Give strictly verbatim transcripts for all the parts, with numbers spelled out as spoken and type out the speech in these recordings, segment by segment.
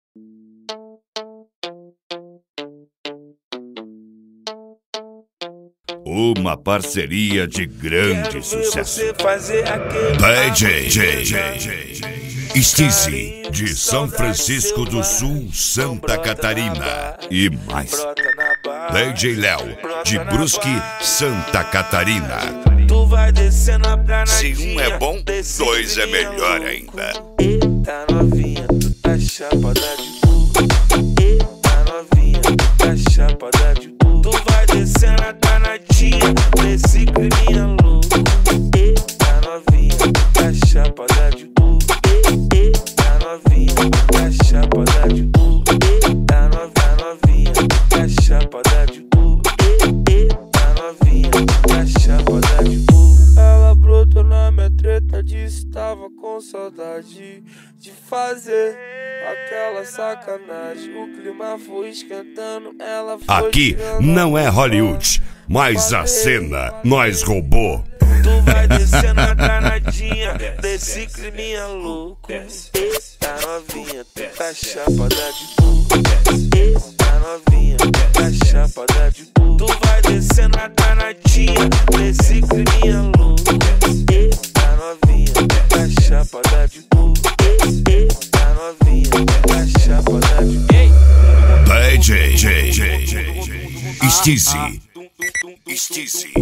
Uma parceria de grande sucesso. D J Steezy, de São Francisco do Sul, Santa Catarina. E mais D J Léo, de Brusque, Santa Catarina. Se um é bom, dois é melhor ainda. Eita novinha, tu tá chapada de burro. Eita novinha, tu tá chapada de burro. Tu vai descendo a danadinha desse climinha louco. Eita novinha, tu tá chapada de burro. Eita novinha, tu tá chapada de burro. Eita novinha, tu tá chapada de burro. Eita novinha, tu tá chapada de burro. Ela brotou na minha treta, disse tava com saudade de fazer aquela sacanagem. O clima foi esquentando, ela foi. Aqui não é Hollywood, mas a cena nós roubou. Tu vai descendo a danadinha desse climinha louco. Eita novinha, tu tá chapada de burro. Eita novinha, tu tá chapada de burro. Tu vai descendo a danadinha desse climinha louco. Eita novinha, tu tá chapada de burro. Eita novinha, tu tá chapada de burro. D J Steezy, Steezy.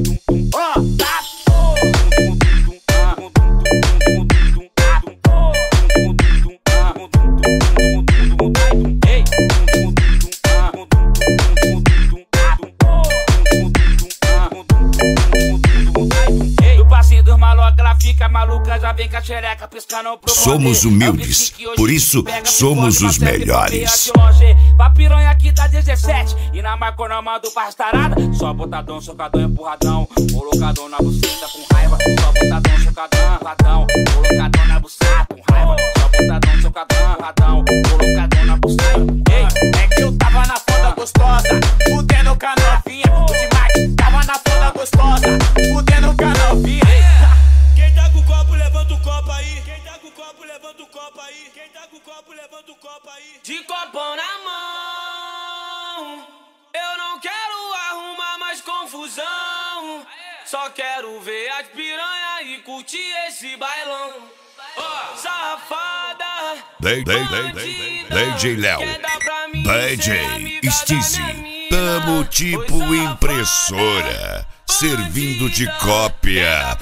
Somos humildes, por isso somos os melhores. Pra piranha aqui dá dezessete e na marcona mando pra rastarada. Só botadão, socadão, empurradão, colocadão na buceta com raiva. Só botadão, socadão, empurradão, colocadão na buceta com raiva. Só botadão, socadão, empurradão, colocadão na buceta. Ei, é que eu tava na foda gostosa, fudendo com a novinha. O T-Max tava na foda gostosa, fudendo com a novinha. Quem tá com o copo, levanta o copo aí. Quem tá com o copo, levanta o copo aí. Quem tá com o copo, levanta o copo aí. De copão na mão, eu não quero arrumar mais confusão. Só quero ver as piranha e curtir esse bailão. Oh, safada, D J Léo, D J Steezy, tamo tipo impressora, servindo de cópia.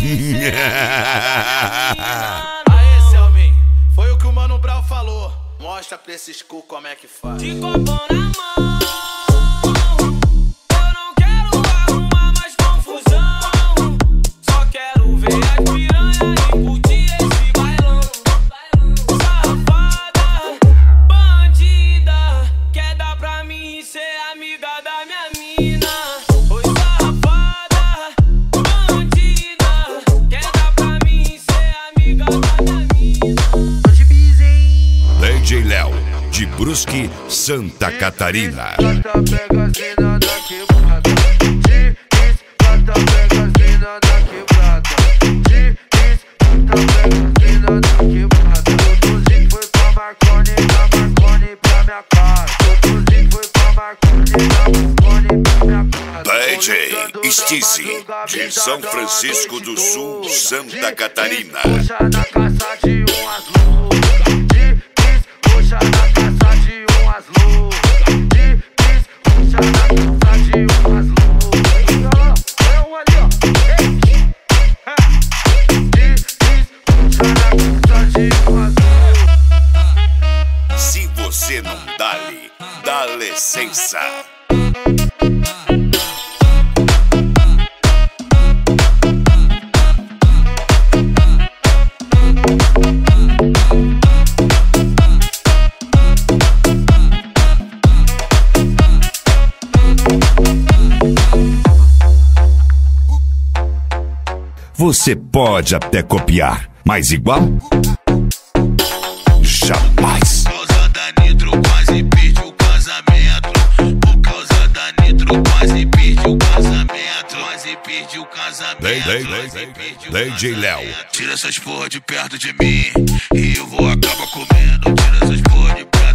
Aê, Selmin, foi o que o Mano Brown falou. Mostra pra esses cu como é que faz. De copão na mão, eu não quero arrumar mais confusão. Só quero ver as piranha e curtir esse bailão. Safada, bandida, quer dar pra mim ser amiga da minha mina. Oi, safada, bandida, quer dar pra mim ser amiga da minha mina. D J Léo, de Brusque, Santa Catarina. D J Steezy, de São Francisco do Sul, Santa Catarina. Se você não dá-lhe, dá licença. Você pode até copiar, mas igual? Jamais. Por causa da Nitro quase pediu o casamento. Por causa da Nitro quase pediu o casamento. Quase pediu o casamento. D J Léo. Tira essas porra de perto de mim e eu vou acabar comendo. Tira essas porra de perto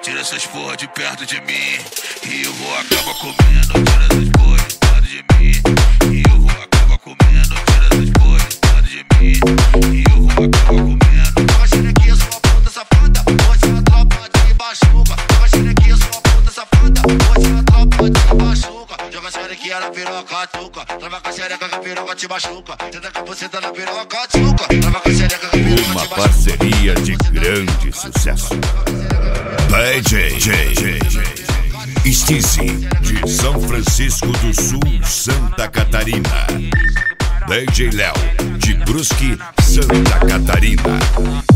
tira essas porra de perto de mim. E eu vou acabar comendo, tira essas porra de perto de mim. E eu vou acabar comendo, tira essas porra de perto de mim. E eu vou acabar comendo. Joga xerequinha, sua puta safada, hoje na tropa de machuca. Joga xerequinha, sua puta safada, hoje na tropa de machuca. Joga xerequinha na piroca, tuca. Trava com a xereca que a piroca te machuca. Tenta com você tá na piroca, tuca. Trava com a xereca que a piroca te machuca. Uma parceria de grande sucesso. D J Steezy, de São Francisco do Sul, Santa Catarina. D J Léo, de Brusque, Santa Catarina.